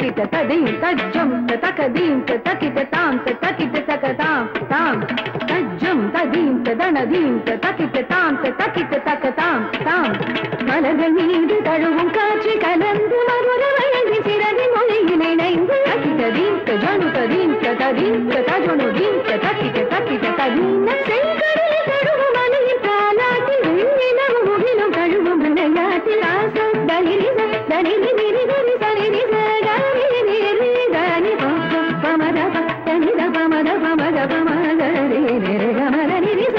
तकिट तदीं तज्जम तकदीं तकिट तां तकिट तकतां तां तज्जम तदीं तदनदीं तकिट तां तकिट तकतां तां மலர்கள் மீது தழுவும் காட்சி கலந்து மறுர வயதி சிறதி மொழியில் இணைந்து தக்கிட்டதீம் தஜனு ததீம் ததீம் தஜனுதீம் தக்கிட்ட தக்கிட்ட ததீம் செங்கடலில் தழுவும் மலையில் தாலாட்டி வெண்ணிலவு முகிலும் தழுவும் விளையாட்டில் ராசம் தனிரிச தனிரி நிரிகரி சனிரிச கரி நிரி தனி பமத தனித பமத பமத பமகரி நிரகமர நிரிச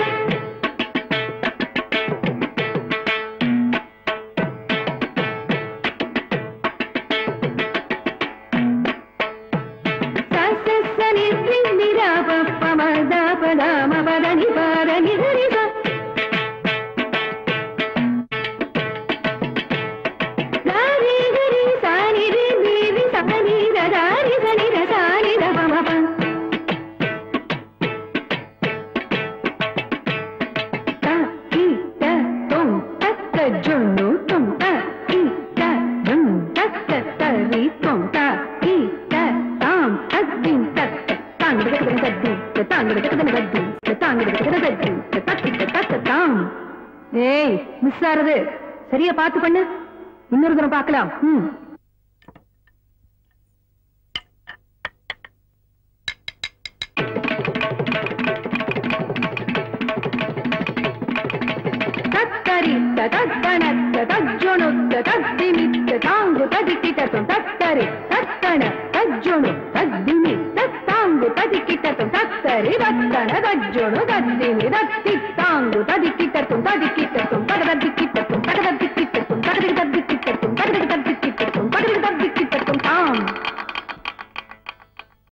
சரியா பார்த்து பண்ணு இன்னொரு தடவை பார்க்கலாம் தத்தரி தத்தனத்த தஜ்ஜுனுத்த தத்திமித்த தாங்கு ததிக்கிட்டதும் தத்தரி தத்தன தஜ்ஜுனு தத்திமி தத்தாங்கு ததிக்கிட்டதும் தத்தரி தத்தன தஜ்ஜுனு தத்திமி தத்தி தாங்கு ததிக்கிட்டதும்